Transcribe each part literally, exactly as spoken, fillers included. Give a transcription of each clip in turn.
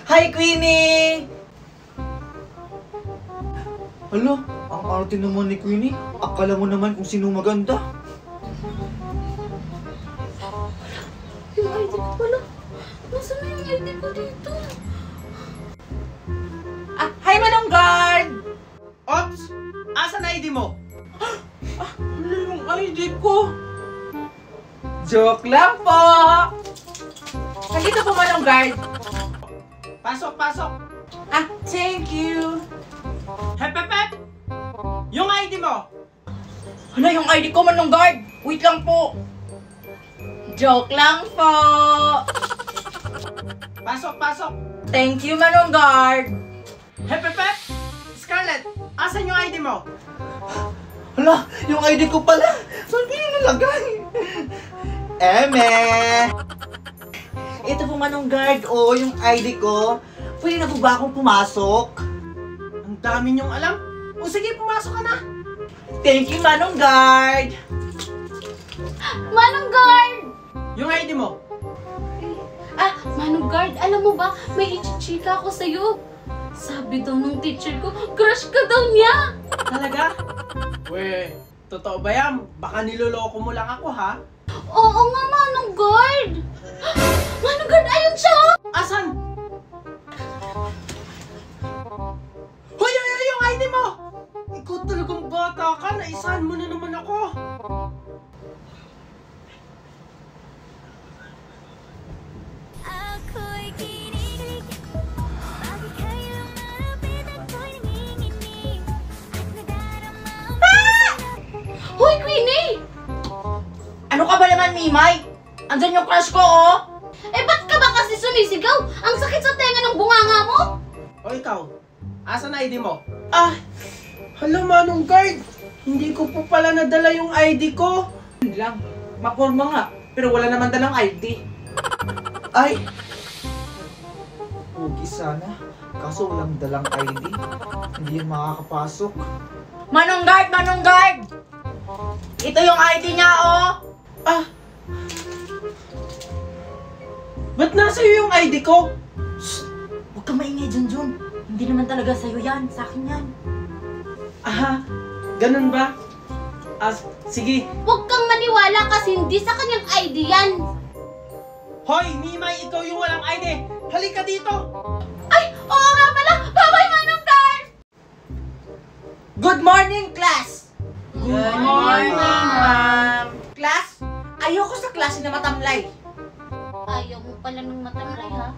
Hi, Queenie! Hala, ang arte naman ni Queenie. Akala mo naman kung sino maganda. Yung I D ko pala. Nasaan na yung I D ko dito? Ah, hi, Manong Guard! Ops! Asan I D mo? Ah, wala yung I D ko. Joke lang po! Nandito po, Manong Guard. Pasok, pasok. Ah, thank you. Hep, hep, hep! Yung I D mo! Ano yung I D ko, Manong Guard? Wait lang po. Joke lang po. Pasok, pasok. Thank you, Manong Guard. Hep, hep, hep! Scarlett, asan yung I D mo? Hala, yung I D ko pala. Saan ko yung nalagay? Eme! Ito po, Manong Guard. Oo, yung I D ko. Pwede na po ba akong pumasok? Ang dami niyong alam. O sige, pumasok ka na. Thank you, Manong Guard. Manong Guard! Yung I D mo. Ah, Manong Guard, alam mo ba, may ichichika ako sa'yo. Sabi daw nung teacher ko, crush ka daw niya. Talaga? Weh, totoo ba yan? Baka niloloko mo lang ako, ha? Oo nga, Manong Guard. Manong Guard, ayun siya! Asan? Hoy, hoy, hoy, yung I D mo! Ikaw talagang bata ka, naisahan mo na naman ako. Hoy, Queenie! Ano ka ba naman, Mimay? Andyan yung crush ko, oh. Eh, ba't ka ba kasi sumisigaw? Ang sakit sa tenga ng bunganga mo! O ikaw, asan I D mo? Ah, hala, Manong Guard. Hindi ko po pala nadala yung I D ko. Yun lang. Maporma nga. Pero wala naman dalang I D. Ay! Pugi sana. Kaso walang dalang I D. Hindi yan makakapasok. Manong Guard, Manong Guard! Ito yung I D niya, oh. Ah! Ba't nasa iyo yung I D ko? Shh! Huwag kang maingay, Junjun. Hindi naman talaga sa'yo yan. Sa akin yan. Ah, ganun ba? Ah, sige. Huwag kang maniwala kasi hindi sa kanyang I D yan. Hoy, Mimay, ikaw yung walang I D. Halika dito. Ay, oo nga pala! Bye-bye, Manong Guard! Good morning, class! Good morning, ma'am! Class, ayoko sa klase na matamlay. Ayaw mo pala ng matamlay, ha?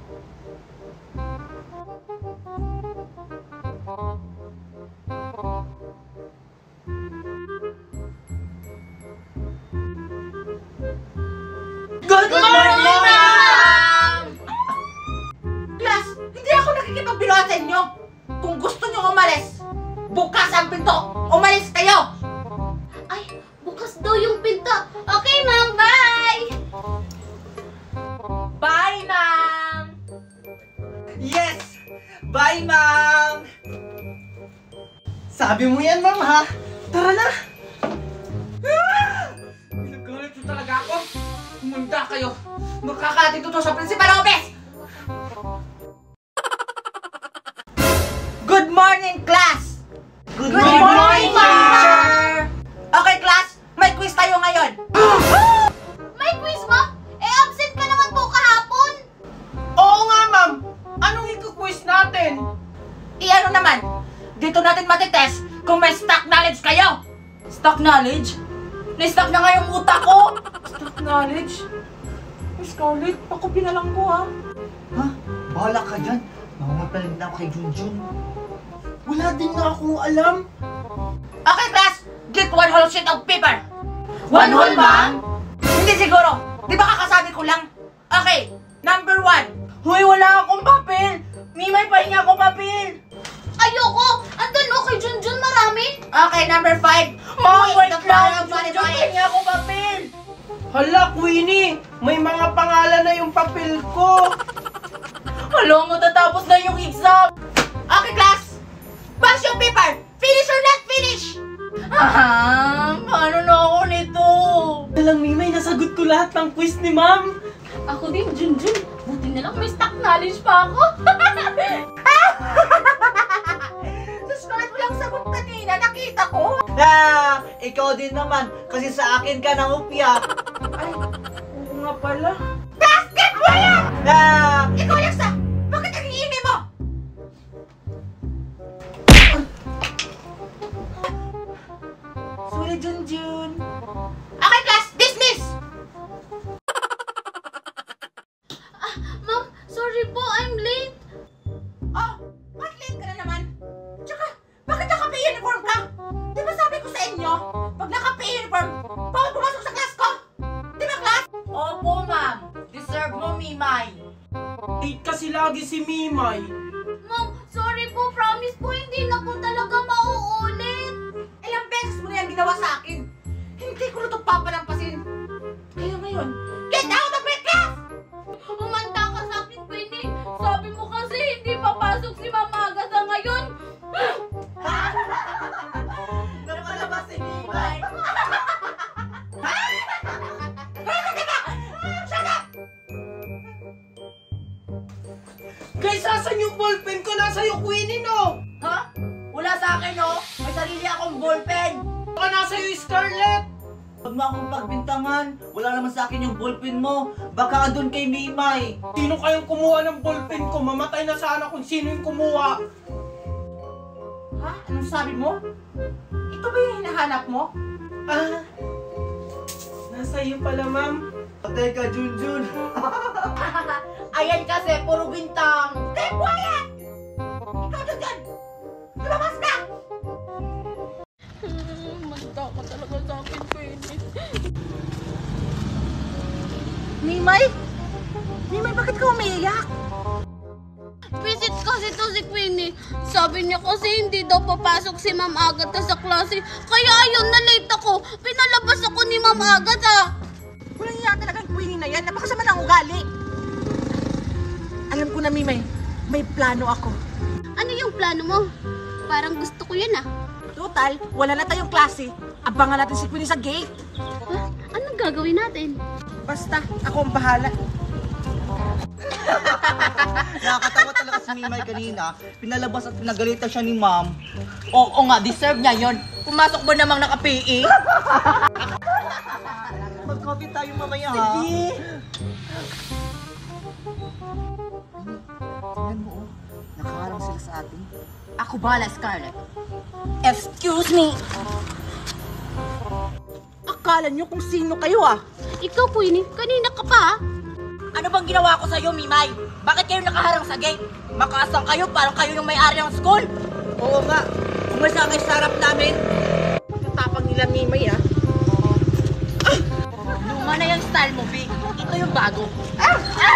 Good, morning, ma'am! Class, hindi ako nakikipagbiruan sa inyo. Kung gusto nyo umalis, bukas ang pinto. Umalis kayo! Ay, bukas daw yung pinto. Okay, ma'am, bye! Bye, ma'am! Yes! Bye, ma'am! Sabi mo yan, ma'am, ha? Tara na! Ah! Nagalit yun talaga ako. Pumunta kayo. Magkakatid ko to sa Principal Office! Good morning, class! Good, Good morning, teacher! Okay, class, may quiz tayo ngayon. May quiz mo? Eh, absent ka naman po kahapon. Oo nga, ma'am! Anong ikuquiz natin? Iano naman, dito natin matitest kung may stock knowledge kayo. Stock knowledge? Na-stock na nga yung utak ko. Stock knowledge? Ay, Scarlett, pakopi na lang ko, ha? Ha? Bahala ka dyan. Mamapalig na ako kay Junjun. Wala din na akong alam. Okay, class, get one whole sheet of paper. One whole, ma'am? Hindi siguro. Di ba kakasabi ko lang? Okay, number one. Hoy, wala akong papel. Mimay, pahinga ako papel. Ayoko! Andun o kay Junjun marami. Okay, number five. Mom, wait lang. Junjun, pahinga ako papel. Hala, Queenie! May mga pangalan na yung papel ko. Hala, matatapos na yung exam. Okay, class. Pass yung paper. Finish or not finish? Ah, paano na ako nito? Dalang Mimay, nasagot ko lahat ng quiz ni ma'am. Ako din, Junjun. Buti na lang may stock knowledge pa ako. Sa Scarlett, walang sagot kanina. Nakita ko. Ah, ikaw din naman, kasi sa akin ka nangupya. Ay, oo nga pala. Basketball yan! Ah, Ikaw, Alexa! Bakit ang iingay mo? Sorry, Junjun. Okay, class! Dismiss! Ma'am, sorry po, I'm late. Oh, ba't late ka na naman? Tsaka, bakit naka-uniform ka? Di ba sabi ko sa inyo, pag naka-uniform, bawal pumasok sa class ko? Di ba, class? Opo, ma'am. Deserve mo, Mimay. Late kasi lagi si Mimay. Ma'am, sorry po, promise po, hindi na po talaga mauulit. Ilang beses mo na yan ginawa sa akin. Hindi ko na ito papalampasin. Kaya ngayon, get out of my class! Umanta ka sa akin, Queenie. Sabi mo kasi hindi papasok si Ma'am Agatha ngayon. Napalabas si Mimay. Guys, asan yung ballpen ko? Nasa yung Queenie, no? Ha? Wala sa akin, no? May sarili akong ballpen. Baka nasa yung Scarlett. huwag mo akong pagbintangan. Wala naman sa akin yung ballpen mo. Baka andun kay Mimay. Sino kayong kumuha ng ballpen ko? Mamatay na sana kung sino yung kumuha. Ha? Anong sabi mo? Ito ba yung hinahanap mo? Ah, nasa iyo pala, ma'am. Patay ka, Junjun. Ayan kasi, puro bintang. Stay quiet! Ikaw dyan dyan! Lumabas ka! Umanta ka talaga sa akin, Queenie. Mimay? Mimay, bakit ka umiiyak? Visit kasi to si Queenie. Sabi niya kasi hindi daw papasok si Ma'am Agatha sa klase. Kaya ayun, na-late ako. Pinalabas ako ni Ma'am Agatha. Walang iya talagang Queenie na yan. Napakasama ng ugali. Alam ko na, Mimay. May plano ako. Ano yung plano mo? Parang gusto ko yun ah. Total, wala na tayong klase. Abangan natin si Queenie sa gate. Ha? Anong gagawin natin? Basta, ako ang bahala. Nakakatawa talaga si Mimay kanina. Pinalabas at pinagalitan siya ni ma'am. Oo nga, deserve niya yon. Pumasok mo namang naka-P E. Mag-coffee tayo mamaya, ha? Tingnan mo, oh. Nakaharang sila sa atin. Ako bahala, Scarlett. Excuse me. Akala niyo kung sino kayo ah. Ikaw, Queenie, kanina ka pa ah. Ano bang ginawa ko sa'yo, Mimay? Bakit kayo nakaharang sa gate? Makaasang kayo, parang kayo yung may-ari ng school. Oo nga. Umasa kayo sa harap namin. Yung tapang nila, Mimay, ah. Ah! Luma na yung style mo, B. Ito yung bago. Ah! Ah!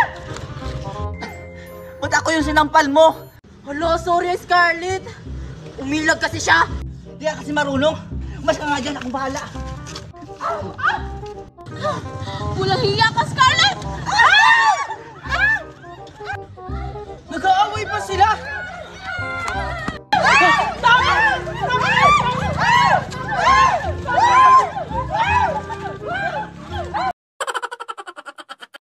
Ba't ako yung sinampal mo? Hello, sorry, Scarlett. Umilag kasi siya. Di ka kasi marunong. Umas ka nga dyan, akong bahala. Walang hiya ka, Scarlett! Ah!